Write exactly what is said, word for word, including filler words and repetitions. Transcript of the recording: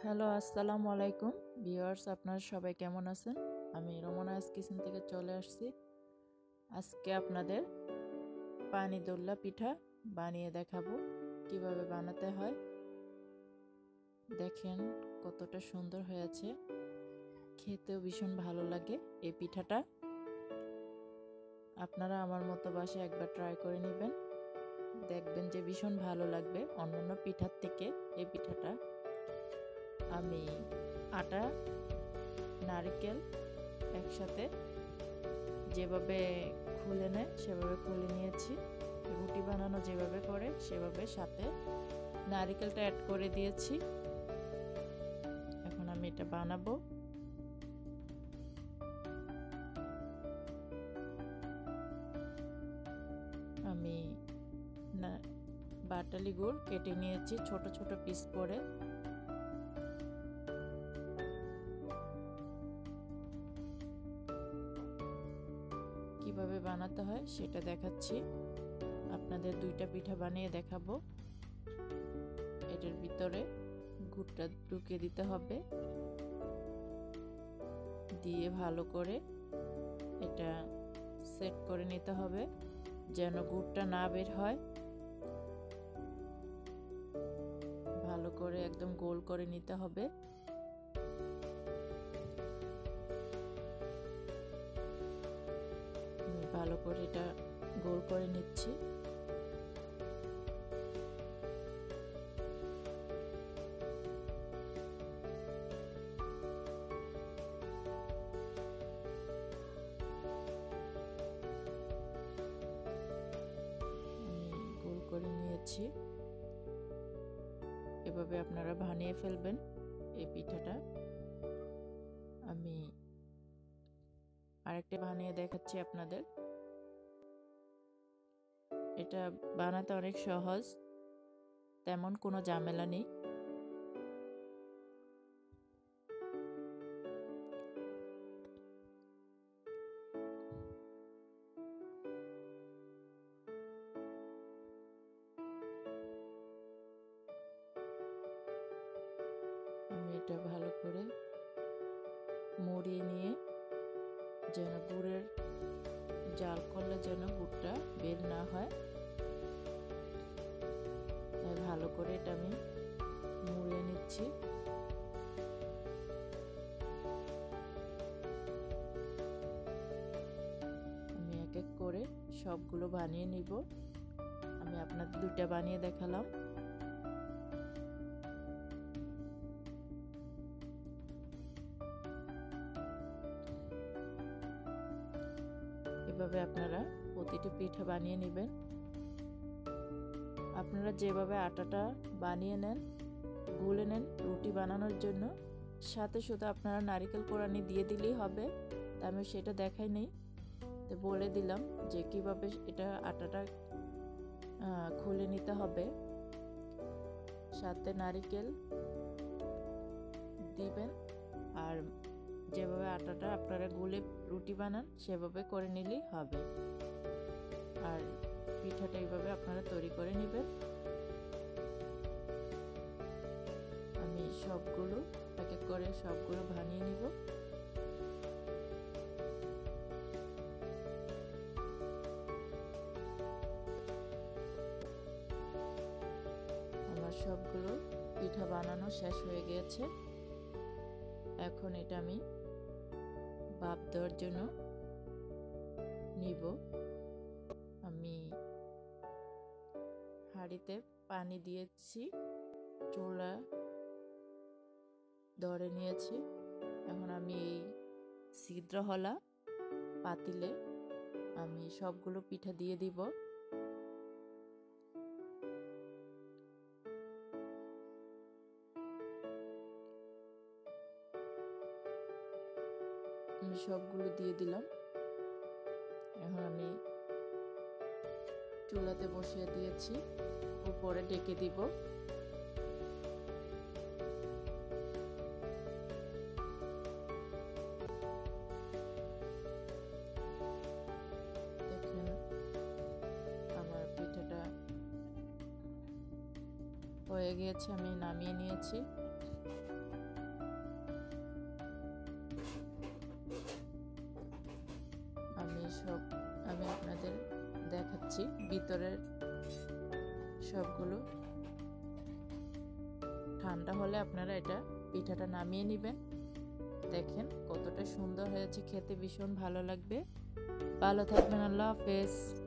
Hello, আসসালামু আলাইকুম viewers, আপনারা সবাই কেমন আছেন? আমি রোমানাস কিচেন থেকে চলে আসছি। আজকে আপনাদের পানি দোল্লা পিঠা বানিয়ে দেখাবো কিভাবে বানাতে হয়। দেখেন কতটা সুন্দর হয়েছে, খেতেও ভীষণ ভালো লাগে এই পিঠাটা। আপনারা আমার মতো বাসায় একবার ট্রাই করে নেবেন, দেখবেন যে ভীষণ ভালো লাগবে অন্যান্য পিঠার থেকে এই পিঠাটা। আমি আটা, নারকেল একসাথে যেভাবে খুলে নেয় সেভাবে খুলে নিয়েছি। রুটি বানানো যেভাবে করে সেভাবে সাথে নারকেলটা অ্যাড করে দিয়েছি। এখন আমি এটা বানাবো। আমি না বাটালি গুড় কেটে নিয়েছি ছোট ছোট পিস করে। কিভাবে বানাতে হয় সেটা দেখাচ্ছি। আপনাদের দুইটা পিঠা বানিয়ে দেখাবো। এটার ভিতরে গুড়টা ঢুকিয়ে দিতে হবে, দিয়ে ভালো করে এটা সেট করে নিতে হবে যেন গুড়টা না বের হয়। ভালো করে একদম গোল করে নিতে হবে। আমি ভালো করে এটা গোল করে নিচ্ছি। গোল করে নিয়েছি। এভাবে আপনারা বানিয়ে ফেলবেন এই পিঠাটা। আমি আরেকটা বানিয়ে দেখাচ্ছি আপনাদের। এটা বানাতে অনেক সহজ, তেমন কোনো ঝামেলা নেই। আমি এটা ভালো করে মুড়িয়ে নিয়ে যেন গুড়ের জাল করলে যেন গুড়টা বের না হয়, তাই ভালো করে এটা আমি মুড়িয়ে নিচ্ছি। আমি এক এক করে সবগুলো বানিয়ে নিব। আমি আপনাদের দুইটা বানিয়ে দেখালাম। এভাবে আপনারা প্রতিটি পিঠা বানিয়ে নেবেন। আপনারা যেভাবে আটাটা বানিয়ে নেন, গুলে নেন রুটি বানানোর জন্য, সাথে শুধু আপনারা নারকেল কোড়ানি দিয়ে দিলেই হবে। তা আমি সেটা দেখাই নেই, তো বলে দিলাম যে কিভাবে এটা আটাটা খুলে নিতে হবে। সাথে নারকেল দিবেন, আর যেভাবে আটাটা আপনারা গুলে রুটি বানান সেভাবে করে নিলেই হবে। আর পিঠাটা এইভাবে আপনারা তৈরি করে নেবেন। আমি সবগুলো এক এক করে সবগুলো বানিয়ে নিব। আমার সবগুলো পিঠা বানানো শেষ হয়ে গিয়েছে। এখন এটা আমি ভাপ দেওয়ার জন্য নিব। আমি হাঁড়িতে পানি দিয়েছি, চুলা ধরে নিয়েছি। এখন আমি এই ছিদ্রওয়ালা পাতিলে আমি সবগুলো পিঠা দিয়ে দিব। আমি সবগুলো দিয়ে দিলাম। এখন আমি চুলাতে বসিয়ে দিয়েছি, উপরে ডেকে দিব। দেখেন আমার পিঠাটা হয়ে গিয়েছে, আমি নামিয়ে নিয়েছি। সব আমি আপনাদের দেখাচ্ছি ভিতরের সবগুলো। ঠান্ডা হলে আপনারা এটা পিঠাটা নামিয়ে নেবেন। দেখেন কতটা সুন্দর হয়েছে, খেতে ভীষণ ভালো লাগবে। ভালো থাকবেন, আল্লাহ হাফেজ।